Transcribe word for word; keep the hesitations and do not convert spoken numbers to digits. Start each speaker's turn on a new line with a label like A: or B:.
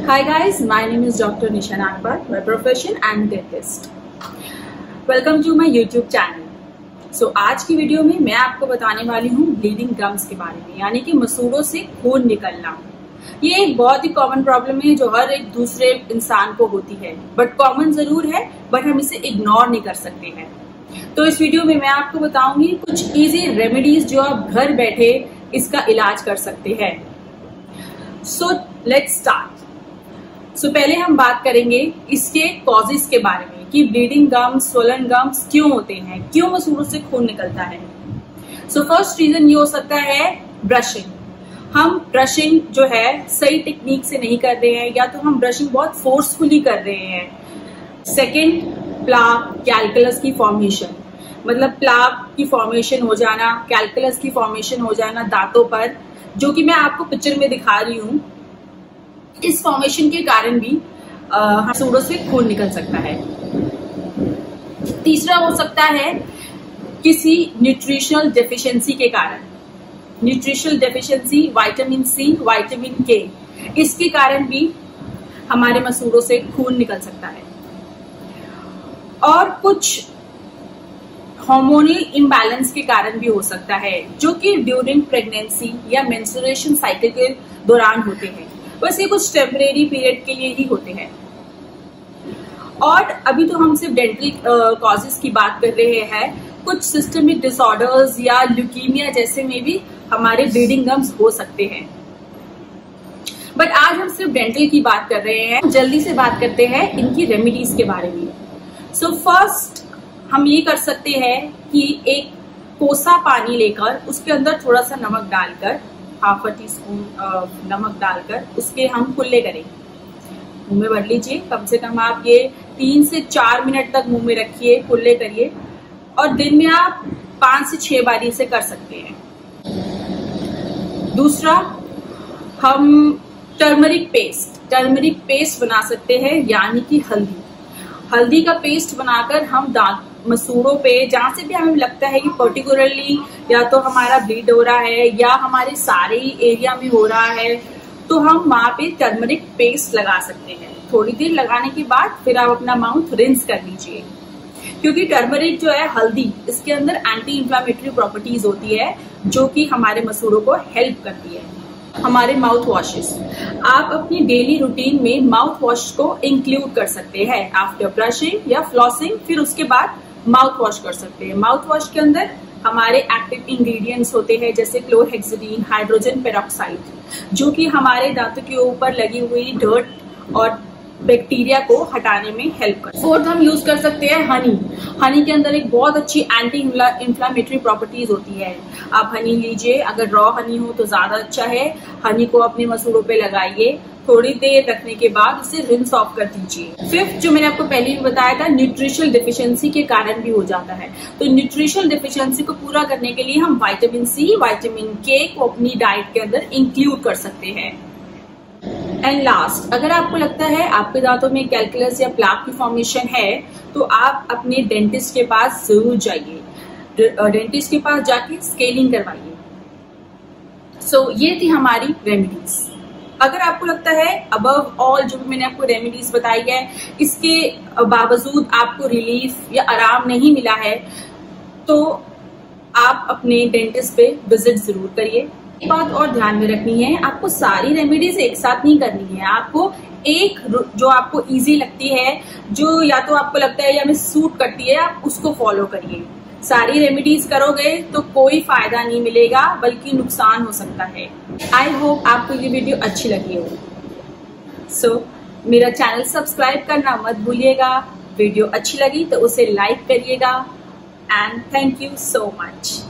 A: Hi guys, my name is Doctor Nisha Nagbar. By profession, I am dentist. Welcome to my YouTube channel. So आज की video में मैं आपको बताने वाली हूँ ब्लीडिंग गम्स के बारे में, यानी कि मसूड़ों से खून निकलना। ये एक बहुत ही कॉमन प्रॉब्लम है जो हर एक दूसरे इंसान को होती है, बट कॉमन जरूर है, बट हम इसे इग्नोर नहीं कर सकते हैं। तो इस वीडियो में मैं आपको बताऊंगी कुछ इजी रेमेडीज जो आप घर बैठे इसका इलाज कर सकते हैं। So let's start. So so, पहले हम बात करेंगे इसके कॉजेस के बारे में कि ब्लीडिंग गम्स, स्वोलन गम्स क्यों होते हैं, क्यों मसूड़ों से खून निकलता है। सो फर्स्ट रीजन ये हो सकता है ब्रशिंग। हम ब्रशिंग जो है सही टेक्निक से नहीं कर रहे हैं, या तो हम ब्रशिंग बहुत फोर्सफुली कर रहे हैं। सेकेंड, प्लाक, कैल्कुलस की फॉर्मेशन, मतलब प्लाक की फॉर्मेशन हो जाना, कैल्कुलस की फॉर्मेशन हो जाना दांतों पर, जो कि मैं आपको पिक्चर में दिखा रही हूँ। इस फॉर्मेशन के कारण भी मसूड़ों से खून निकल सकता है। तीसरा हो सकता है किसी न्यूट्रिशनल डेफिशिएंसी के कारण, nutritional deficiency, vitamin C, vitamin K, इसके कारण भी हमारे मसूड़ों से खून निकल सकता है। और कुछ हार्मोनल इम्बैलेंस के कारण भी हो सकता है, जो कि ड्यूरिंग प्रेगनेंसी या मेंस्ट्रुएशन साइकिल के दौरान होते हैं। बस ये कुछ टेम्परेरी पीरियड के लिए ही होते हैं। और अभी तो हम सिर्फ डेंटल कॉजेस की बात कर रहे हैं, कुछ सिस्टमिक डिसऑर्डर्स या ल्यूकीमिया जैसे में भी हमारे ब्लीडिंग गम्स हो सकते हैं। बट आज हम सिर्फ डेंटल की बात कर रहे हैं। जल्दी से बात करते हैं इनकी रेमेडीज के बारे में। सो so फर्स्ट हम ये कर सकते हैं कि एक कोसा पानी लेकर उसके अंदर थोड़ा सा नमक डालकर, हाफ अ टी स्पून नमक डालकर उसके हम कुल्ले करेंगे। मुंह में भर लीजिए, कम से कम आप ये तीन से चार मिनट तक मुंह में रखिए, कुल्ले करिए, और दिन में आप पांच से छह बार इसे कर सकते हैं। दूसरा, हम टर्मरिक पेस्ट टर्मरिक पेस्ट बना सकते हैं, यानी कि हल्दी हल्दी का पेस्ट बनाकर हम दांत मसूड़ों पे, जहां से भी हमें लगता है कि पर्टिकुलरली या तो हमारा ब्लीड हो रहा है या हमारे सारे एरिया में हो रहा है, तो हम वहां पे टर्मरिक पेस्ट लगा सकते हैं। थोड़ी देर लगाने के बाद फिर आप अपना माउथ रिंस कर लीजिए, क्योंकि टर्मरिक जो है हल्दी, इसके अंदर एंटी इंफ्लेमेटरी प्रॉपर्टीज होती है जो कि हमारे मसूड़ों को हेल्प करती है। हमारे माउथ वॉशेस, आप अपनी डेली रूटीन में माउथ वॉश को इंक्लूड कर सकते हैं आफ्टर ब्रशिंग या फ्लॉसिंग। फिर उसके बाद माउथ वॉश कर सकते हैं। माउथ वॉश के अंदर हमारे एक्टिव इंग्रेडिएंट्स होते हैं, जैसे क्लोरहेक्सिडीन, हाइड्रोजन पेरोक्साइड, जो कि हमारे दांतों के ऊपर लगी हुई डर्ट और बैक्टीरिया को हटाने में हेल्प करते हैं। फोर्थ, हम यूज कर सकते हैं हनी। हनी के अंदर एक बहुत अच्छी एंटी इंफ्लेमेटरी प्रॉपर्टीज होती है। आप हनी लीजिए, अगर रॉ हनी हो तो ज्यादा अच्छा है। हनी को अपने मसूड़ों पे लगाइए, थोड़ी देर रखने के बाद उसे रिंस ऑफ कर दीजिए। फिफ्थ, जो मैंने आपको पहले भी बताया था, न्यूट्रिशनल डेफिशिएंसी के कारण भी हो जाता है। तो न्यूट्रिशनल डेफिशिएंसी को पूरा करने के लिए हम विटामिन सी, विटामिन के को अपनी डाइट के अंदर इंक्लूड कर सकते हैं। एंड लास्ट, अगर आपको लगता है आपके दांतों में कैल्कुलस या प्लाक की फॉर्मेशन है, तो आप अपने डेंटिस्ट के पास जरूर जाइए। डेंटिस्ट के पास जाके स्केलिंग करवाइए। सो so, ये थी हमारी रेमेडीज। अगर आपको लगता है अबव ऑल जो भी मैंने आपको रेमेडीज बताई है, इसके बावजूद आपको रिलीफ या आराम नहीं मिला है, तो आप अपने डेंटिस्ट पे विजिट जरूर करिए। एक बात और ध्यान में रखनी है, आपको सारी रेमेडीज एक साथ नहीं करनी है। आपको एक जो आपको इजी लगती है, जो या तो आपको लगता है या हमें सूट करती है, आप उसको फॉलो करिए। सारी रेमेडीज करोगे तो कोई फायदा नहीं मिलेगा, बल्कि नुकसान हो सकता है। आई होप आपको ये वीडियो अच्छी लगी हो। सो so, मेरा चैनल सब्सक्राइब करना मत भूलिएगा। वीडियो अच्छी लगी तो उसे लाइक करिएगा। And thank you so much.